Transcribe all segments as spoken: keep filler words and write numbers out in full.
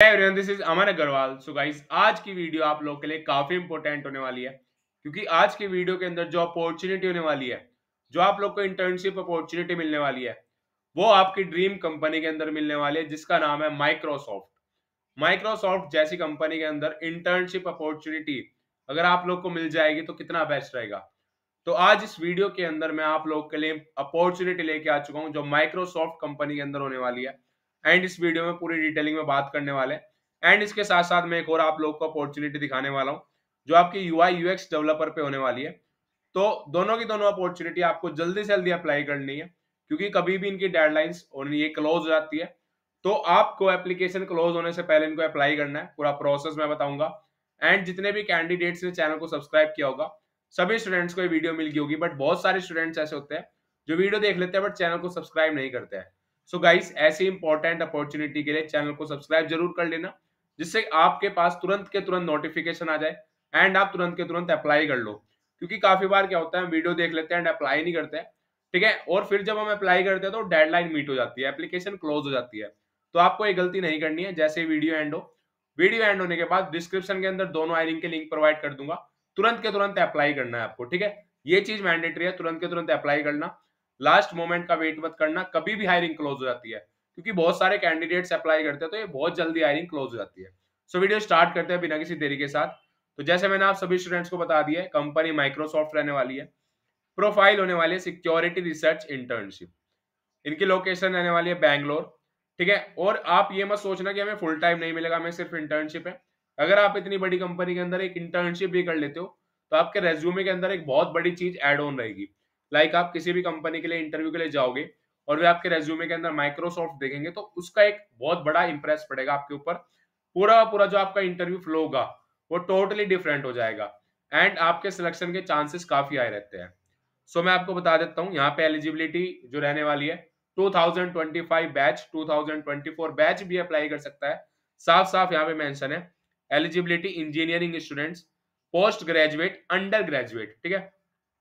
Everyone, this is Aman Agarwal. So guys, आज की video आप लोग के लिए काफी इंपॉर्टेंट होने वाली है, क्योंकि आज की वीडियो के अंदर जो अपॉर्चुनिटी होने वाली है, जो आप लोग को इंटर्नशिप अपॉर्चुनिटी मिलने वाली है, वो आपकी ड्रीम कंपनी के अंदर मिलने वाली है, जिसका नाम है माइक्रोसॉफ्ट। माइक्रोसॉफ्ट जैसी कंपनी के अंदर इंटर्नशिप अपॉर्चुनिटी अगर आप लोग को मिल जाएगी तो कितना बेस्ट रहेगा। तो आज इस वीडियो के अंदर मैं आप लोग के लिए अपॉर्चुनिटी लेके आ चुका हूं जो माइक्रोसॉफ्ट कंपनी के अंदर होने वाली है, एंड इस वीडियो में पूरी डिटेलिंग में बात करने वाले हैं। एंड इसके साथ साथ मैं एक और आप लोग को अपॉर्चुनिटी दिखाने वाला हूं जो आपकी यूआई यूएक्स डेवलपर पे होने वाली है। तो दोनों की दोनों अपॉर्चुनिटी आपको जल्दी से जल्दी अप्लाई करनी है, क्योंकि कभी भी इनकी डेडलाइंस और ये क्लोज हो जाती है। तो आपको एप्लीकेशन क्लोज होने से पहले इनको अप्लाई करना है, पूरा प्रोसेस मैं बताऊंगा। एंड जितने भी कैंडिडेट्स ने चैनल को सब्सक्राइब किया होगा, सभी स्टूडेंट्स को ये वीडियो मिल गई होगी, बट बहुत सारे स्टूडेंट्स ऐसे होते हैं जो वीडियो देख लेते हैं बट चैनल को सब्सक्राइब नहीं करते हैं। सो गाइस, ऐसी इंपॉर्टेंट अपॉर्चुनिटी के लिए चैनल को सब्सक्राइब जरूर कर लेना, जिससे आपके पास तुरंत के तुरंत नोटिफिकेशन आ जाए एंड आप तुरंत के तुरंत अप्लाई कर लो। क्योंकि काफी बार क्या होता है, हम वीडियो देख लेते हैं एंड अप्लाई नहीं करते हैं, ठीक है, और फिर जब हम अप्लाई करते हैं तो डेडलाइन मीट हो जाती है, एप्लीकेशन क्लोज हो जाती है। तो आपको ये गलती नहीं करनी है। जैसे वीडियो एंड हो, वीडियो एंड होने के बाद डिस्क्रिप्शन के अंदर दोनों हायरिंग के लिंक प्रोवाइड कर दूंगा, तुरंत के तुरंत अप्लाई करना है आपको, ठीक है। ये चीज मैंडेटरी है, तुरंत के तुरंत अप्लाई करना, लास्ट मोमेंट का वेट मत करना, कभी भी हायरिंग क्लोज हो जाती है, क्योंकि बहुत सारे कैंडिडेट्स अप्लाई करते हैं तो ये बहुत जल्दी हायरिंग क्लोज हो जाती है। सो वीडियो स्टार्ट करते हैं बिना किसी देरी के साथ। तो जैसे मैंने आप सभी स्टूडेंट्स को बता दिया है, कंपनी माइक्रोसॉफ्ट रहने वाली है, प्रोफाइल होने वाली है सिक्योरिटी रिसर्च इंटर्नशिप, इनकी लोकेशन रहने वाली है बैंगलोर, ठीक है। और आप ये मत सोचना कि हमें फुल टाइम नहीं मिलेगा, हमें सिर्फ इंटर्नशिप है। अगर आप इतनी बड़ी कंपनी के अंदर एक इंटर्नशिप भी कर लेते हो तो आपके रेज्यूमे के अंदर एक बहुत बड़ी चीज ऐड ऑन रहेगी। लाइक आप किसी भी कंपनी के लिए इंटरव्यू के लिए जाओगे और वे आपके रेज्यूमे के अंदर माइक्रोसॉफ्ट देखेंगे तो उसका एक बहुत बड़ा इंप्रेस पड़ेगा आपके ऊपर। पूरा पूरा जो आपका इंटरव्यू फ्लो होगा वो टोटली डिफरेंट हो जाएगा, एंड आपके सिलेक्शन के चांसेस काफी हाई रहते हैं। सो मैं आपको बता देता हूँ यहाँ पे एलिजिबिलिटी जो रहने वाली है, two thousand twenty five batch, two thousand twenty four batch भी अप्लाई कर सकता है। साफ साफ यहाँ पे मेंशन है eligibility engineering students, postgraduate, undergraduate, ठीक है।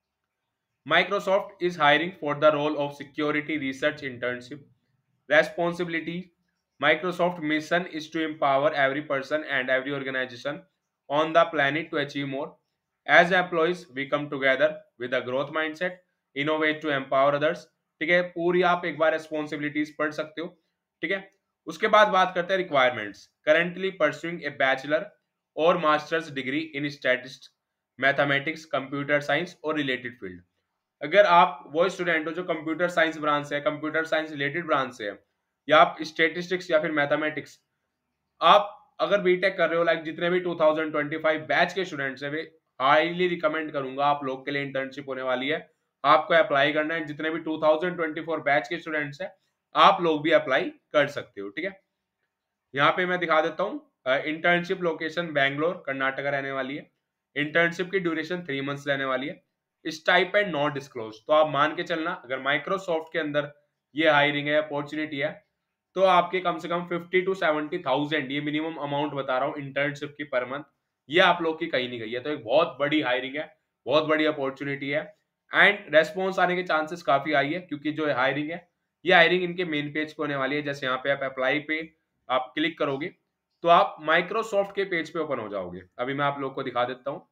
Microsoft is hiring for the role of security research internship. Responsibility: Microsoft mission is to empower every person and every organization on the planet to achieve more. As employees, we come together with a growth mindset, innovate to empower others. ठीक है, पूरी आप एक बार responsibilities पढ़ सकते हो, ठीक है। उसके बाद बात करते हैं requirements. Currently pursuing a bachelor और masters degree in statistics, mathematics, computer science और रिलेटेड फील्ड। अगर आप वो स्टूडेंट हो जो कंप्यूटर साइंस ब्रांच से है, कंप्यूटर साइंस रिलेटेड ब्रांच से है, या आप स्टेटिस्टिक्स या फिर मैथमेटिक्स, आप अगर बीटेक कर रहे हो, लाइक जितने भी two thousand twenty five batch के स्टूडेंट्स हैं, वे हाईली रिकमेंड करूंगा आप लोग के लिए इंटर्नशिप होने वाली है, आपको अप्लाई करना है। जितने भी two thousand twenty four batch के स्टूडेंट्स हैं, आप लोग भी अप्लाई कर सकते हो, ठीक है। यहाँ पे मैं दिखा देता हूँ, इंटर्नशिप लोकेशन बैंगलोर कर्नाटका रहने वाली है। इंटर्नशिप की ड्यूरेशन थ्री मंथ्स रहने वाली है। स्टाइपेंड नॉट डिस्क्लोज, तो आप मान के चलना अगर माइक्रोसॉफ्ट के अंदर ये हायरिंग है, अपॉर्चुनिटी है, तो आपके कम से कम फिफ्टी टू सेवेंटी थाउजेंड, ये मिनिमम अमाउंट बता रहा हूँ इंटर्नशिप की पर मंथ, ये आप लोग की कहीं नहीं गई है। तो एक बहुत बड़ी हायरिंग है, बहुत बड़ी अपॉर्चुनिटी है, एंड रेस्पॉन्स आने के चांसेस काफी हाई है, क्योंकि जो हायरिंग है, ये हायरिंग इनके मेन पेज पे होने वाली है। जैसे यहाँ पे आप अप्लाई पे आप क्लिक करोगे तो आप माइक्रोसॉफ्ट के पेज पे ओपन हो जाओगे। अभी मैं आप लोग को दिखा देता हूँ,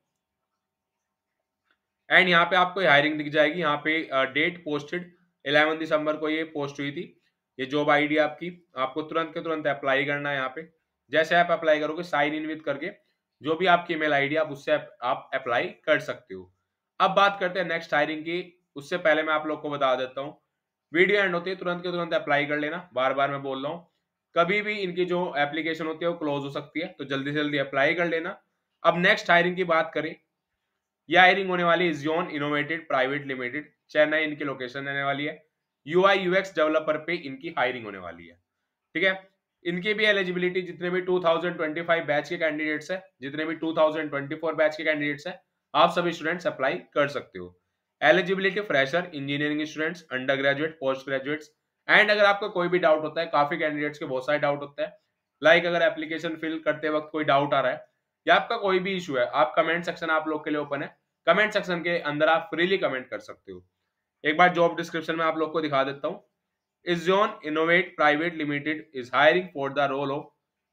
एंड यहाँ पे आपको हायरिंग दिख जाएगी। यहाँ पे डेट पोस्टेड इलेवन दिसंबर को ये पोस्ट हुई थी, ये जॉब आईडी आपकी, आपको तुरंत के तुरंत अप्लाई करना है। यहाँ पे जैसे आप अप्लाई करोगे, साइन इन विद करके जो भी आपकी ईमेल आईडी आप उससे आप अप्लाई कर सकते हो। अब बात करते हैं नेक्स्ट हायरिंग की। उससे पहले मैं आप लोग को बता देता हूँ, वीडियो एंड होती है, तुरंत के तुरंत अप्लाई कर लेना। बार बार मैं बोल रहा हूँ, कभी भी इनकी जो एप्लीकेशन होती है वो क्लोज हो सकती है, तो जल्दी से जल्दी अप्लाई कर लेना। अब नेक्स्ट हायरिंग की बात करें, यह हायरिंग होने वाली है Zion innovated private limited, Chennai इनकी लोकेशन रहने वाली है। यूआई यूएक्स डेवलपर पे इनकी हायरिंग होने वाली है, ठीक है। इनकी भी एलिजिबिलिटी, जितने भी two thousand twenty five batch के कैंडिडेट्स हैं, जितने भी two thousand twenty four batch के कैंडिडेट्स हैं, आप सभी स्टूडेंट्स अप्लाई कर सकते हो। Eligibility fresher, engineering students, undergraduate, postgraduates. And अगर आपको कोई भी डाउट होता है, काफी कैंडिडेट्स के बहुत सारे डाउट होते हैं, लाइक अगर एप्लीकेशन फिल करते वक्त कोई डाउट आ रहा है या आपका कोई भी इशू है, आप कमेंट सेक्शन आप लोग के लिए ओपन है, कमेंट सेक्शन के अंदर आप फ्रीली कमेंट कर सकते हो। एक बार जॉब डिस्क्रिप्शन में आप लोग को दिखा देता हूँ। Izion Innovate Private Limited is hiring for the role of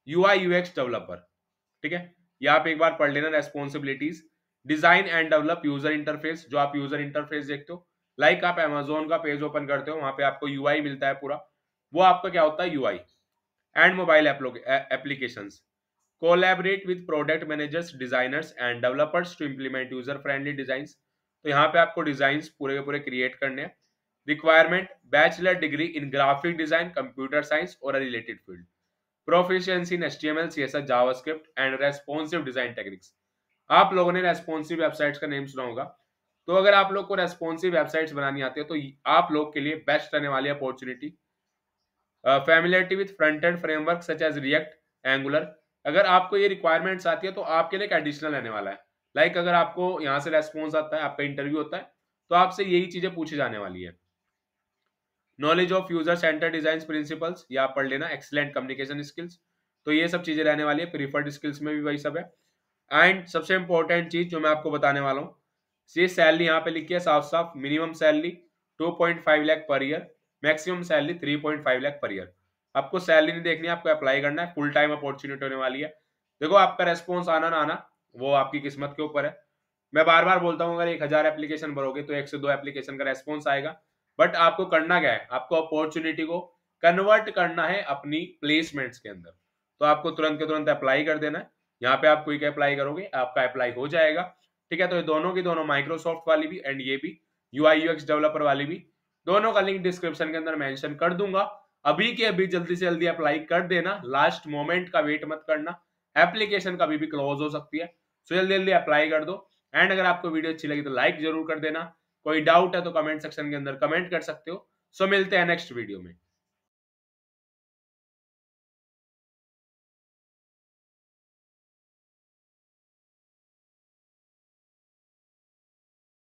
UI UX developer, ठीक है, ये आप एक बार पढ़ लेना। Responsibilities, design and develop user interface, जो आप यूजर इंटरफेस देखते हो, लाइक आप अमेजोन का पेज ओपन करते हो, वहां पे आपको यूआई मिलता है पूरा, वो आपका क्या होता है UI. And mobile applications, collaborate with product managers, designers and developers to implement user friendly designs, तो यहाँ पे आपको डिजाइन पूरे के पूरे क्रिएट करने हैं। Requirement, bachelor degree in graphic design, computer science और related field, proficiency in HTML, CSS, JavaScript and responsive design techniques. आप लोगों ने रेस्पॉन्सिव वेबसाइट्स का नेम सुना होगा, तो अगर आप लोग को रेस्पॉन्सिव वेबसाइट्स बनानी आती है तो आप लोग के लिए बेस्ट रहने वाली opportunity. Familiarity with front end framework such as React, Angular, अगर आपको ये रिक्वायरमेंट्स आती है तो आपके लिए एक एडिशनल रहने वाला है। लाइक like अगर आपको यहाँ से रेस्पॉन्स आता है, आपका इंटरव्यू होता है, तो आपसे यही चीजें पूछी जाने वाली है। Knowledge of user center design principles, ये आप पढ़ लेना। एक्सीलेंट कम्युनिकेशन स्किल्स, तो ये सब चीजें रहने वाली है। प्रीफर्ड स्किल्स में भी वही सब है। एंड सबसे इंपॉर्टेंट चीज जो मैं आपको बताने वाला हूँ, ये सैलरी यहाँ पे लिखी है साफ साफ, minimum salary two point five lakh per year, maximum salary three point five lakh per year. आपको सैलरी नहीं देखनी है, आपको अप्लाई करना है, फुल टाइम अपॉर्चुनिटी होने वाली है। देखो आपका रेस्पॉन्स आना ना आना वो आपकी किस्मत के ऊपर है। मैं बार बार बोलता हूँ, अगर एक हजार एप्लीकेशन भरोगे तो एक से दो एप्लीकेशन का रेस्पॉन्स आएगा, बट आपको करना क्या है, आपको अपॉर्चुनिटी को कन्वर्ट करना है अपनी प्लेसमेंट्स के अंदर। तो आपको तुरंत के तुरंत अप्लाई कर देना है। यहाँ पे आप क्विक अप्लाई करोगे, आपका अप्लाई हो जाएगा, ठीक है। तो ये दोनों की दोनों, माइक्रोसॉफ्ट वाली भी एंड ये भी यूआई यूएक्स डेवलपर वाली भी, दोनों का लिंक डिस्क्रिप्शन के अंदर मेंशन कर दूंगा। अभी के अभी जल्दी से जल्दी अप्लाई कर देना, लास्ट मोमेंट का वेट मत करना, एप्लीकेशन कभी भी क्लोज हो सकती है। सो जल्दी जल्दी अप्लाई कर दो। एंड अगर आपको वीडियो अच्छी लगी तो लाइक जरूर कर देना। कोई डाउट है तो कमेंट सेक्शन के अंदर कमेंट कर सकते हो। सो मिलते हैं नेक्स्ट वीडियो में।